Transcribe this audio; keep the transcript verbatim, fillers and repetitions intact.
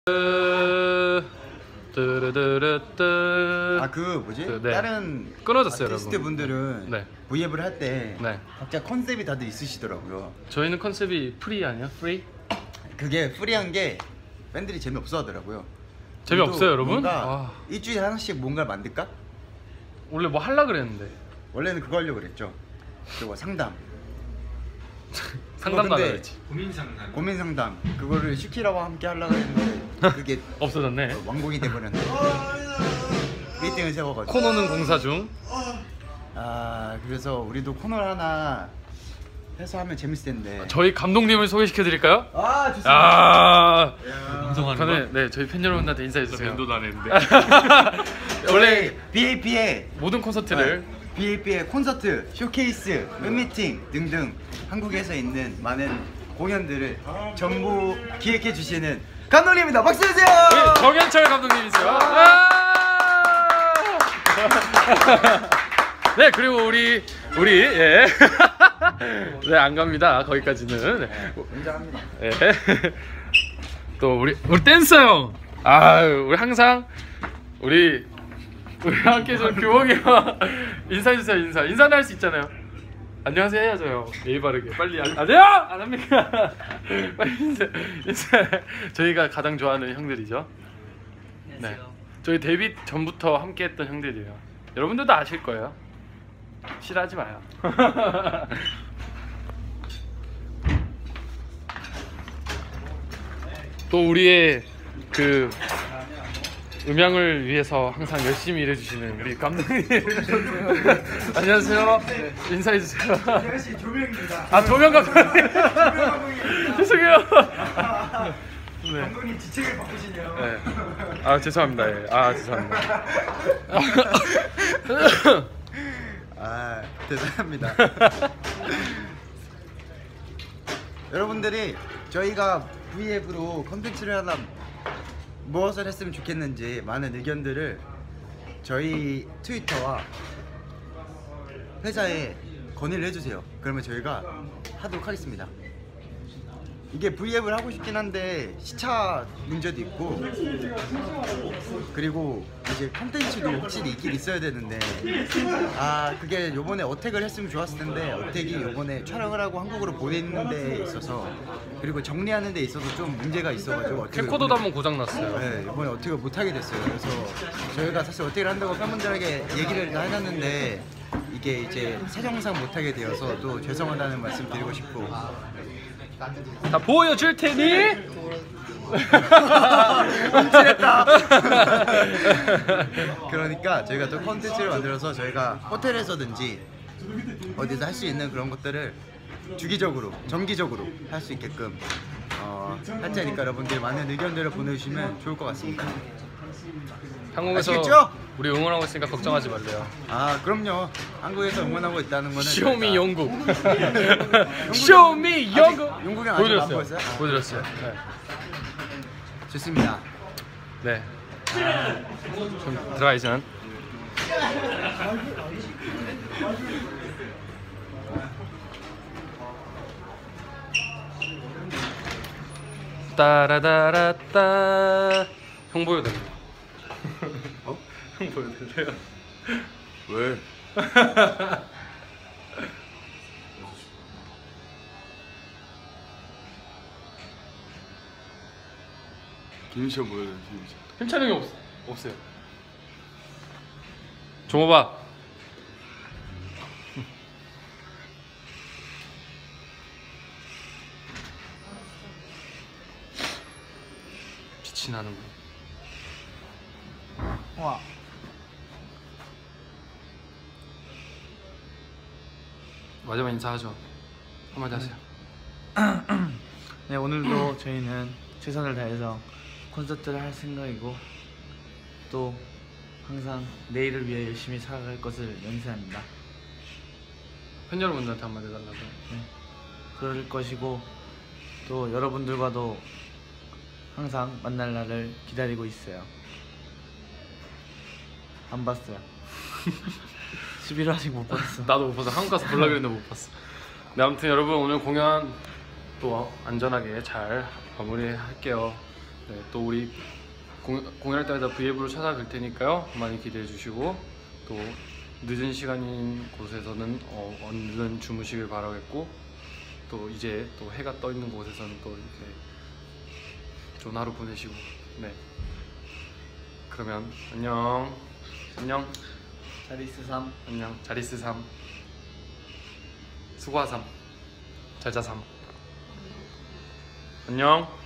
아 그 뭐지? 네. 다른 끊어졌어요, 아티스트 여러분. 분들은 네. 브이앱을 할 때 네. 각자 컨셉이 다들 있으시더라고요. 저희는 컨셉이 프리 아니야? 프리? 그게 프리한 게 팬들이 재미없어 하더라고요. 재미없어요, 여러분? 뭔가 아. 일주일에 하나씩 뭔가 만들까? 원래 뭐 하려 그랬는데 원래는 그거 하려고 그랬죠. 그리고 상담. 상담도 안 근데 했지. 고민 상담. 고민 상담 그거를 시키라고 함께 하려고 했는데 그게 없어졌네. 왕복이 돼버렸네. 미팅을 세워가지고 코너는 공사 중. 아 그래서 우리도 코너를 하나 해서 하면 재밌을 텐데. 저희 감독님을 소개시켜 드릴까요? 아 좋습니다. 아, 방송하는 저는 네 저희 팬 여러분들한테 인사해 주세요. 면도도 안 했는데. 원래 비에이피의 모든 콘서트를 비에이피의 콘서트, 쇼케이스, 팬미팅 등등 한국에서 있는 많은 공연들을 전부 기획해 주시는 감독님입니다. 박수 주세요. 우리 정현철 감독님이세요. 아! 네 그리고 우리 우리 예. 네 안 갑니다 거기까지는. 인정합니다. 예. 또 우리 우리 댄서 형. 아 우리 항상 우리 우리 함께 좀 교복이 형 인사해 주세요. 인사 인사는 할 수 있잖아요. 안녕하세요 해야죠. 예의 바르게 빨리 안, 안 돼요? 안 합니까? 빨리 인사, 인사. 저희가 가장 좋아하는 형들이죠. 네. 저희 데뷔 전부터 함께했던 형들이에요. 여러분들도 아실 거예요. 싫어하지 마요. 또 우리의 그 음향을 위해서 항상 열심히 일해주시는 우리 감독님. 안녕하세요. 네. 인사해주세요. 안녕하세요. 조명입니다. 아 조명 감독님. 죄송해요. 네. 감독님 지책을 바꾸시네요. 네. 아 죄송합니다. 예. 아 죄송합니다. 아 대단합니다. 여러분들이 저희가 브이앱으로 컨텐츠를 하나 무엇을 했으면 좋겠는지 많은 의견들을 저희 트위터와 회사에 건의를 해주세요. 그러면 저희가 하도록 하겠습니다. 이게 브이앱을 하고 싶긴 한데 시차 문제도 있고 그리고 이제 컨텐츠도 확실히 있긴 있어야 되는데 아 그게 요번에 어택을 했으면 좋았을 텐데 어택이 요번에 촬영을 하고 한국으로 보내는 데 있어서 그리고 정리하는 데 있어서 좀 문제가 있어가지고 캠코더도 한번 고장 났어요. 네 이번에 어택을 못하게 됐어요. 그래서 저희가 사실 어택을 한다고 팬분들에게 얘기를 다 해놨는데 이게 이제 사정상 못하게 되어서 또 죄송하다는 말씀 드리고 싶고 다 보여줄 테니. 찔했다. 그러니까 저희가 또 컨텐츠를 만들어서 저희가 호텔에서든지 어디서 할 수 있는 그런 것들을 주기적으로 정기적으로 할 수 있게끔 어, 할 테니까 여러분들 많은 의견들을 보내주시면 좋을 것 같습니다. 한국에서 아시겠죠? 우리 응원하고 있으니까 걱정하지 말래요. 아 그럼요. 한국에서 응원하고 있다는 거는 쇼미 저희가- 영국. 쇼미 영국. 영국이 아직 안 보여드렸어요. 보였어요? 보여드렸어요. 네. 좋습니다. 네. 좀 들어가기 전. 따라다라따. 형 보여드릴래요. 어? 형 보여드릴래요. 왜? 김희철 보여요. 김희철. 힘찬 형이 없, 없어요. 종호봐. 빛이 나는군. 와. 마지막 인사하죠. 한마디 하세요. 네 오늘도 저희는 최선을 다해서 콘서트를 할 생각이고 또 항상 내일을 위해 열심히 살아갈 것을 맹세합니다. 팬 여러분들한테 한마디 해달라고. 네, 그럴 것이고 또 여러분들과도 항상 만날 날을 기다리고 있어요. 안 봤어요. 십일 화 아직 못 봤어. 나도 못 봤어. 한국 가서 보려고 했는데 못 봤어. 네, 아무튼 여러분 오늘 공연 또 안전하게 잘 마무리할게요. 네, 또 우리 공, 공연할 때마다 브이앱으로 찾아뵐 테니까요. 많이 기대해 주시고 또 늦은 시간인 곳에서는 어, 얼른 주무시길 바라겠고 또 이제 또 해가 떠 있는 곳에서는 또 이렇게 좋은 하루 보내시고 네. 그러면 안녕. 안녕. 자리스 삼. 안녕. 잘 있으삼. 수고하삼. 잘 자삼. 안녕.